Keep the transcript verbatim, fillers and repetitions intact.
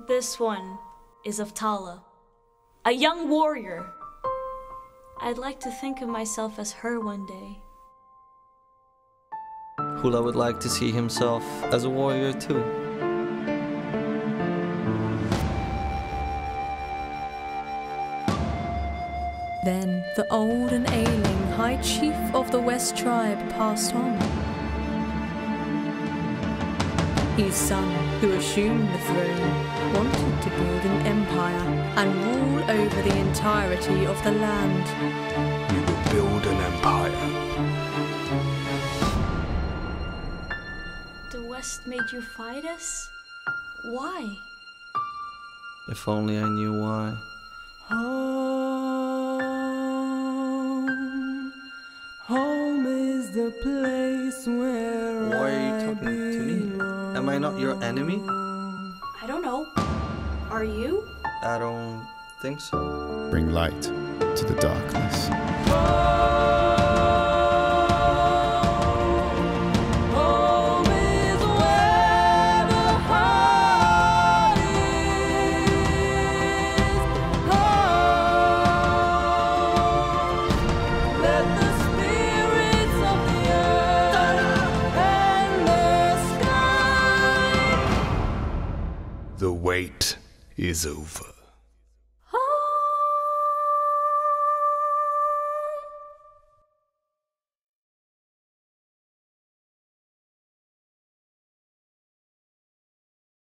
This one is of Tala, a young warrior. I'd like to think of myself as her one day. Hula would like to see himself as a warrior too. Then the old and ailing High Chief of the West Tribe passed on. His son, who assumed the throne, wanted to build an empire and rule over the entirety of the land. We will build an empire. The West made you fight us? Why? If only I knew why. Home, home is the place where Why are you talking to me? Am I not your enemy? I don't know. Are you? I don't think so. Bring light to the darkness. Home is where the heart is. Home. Let the spirits of the earth and the sky. The wait is over.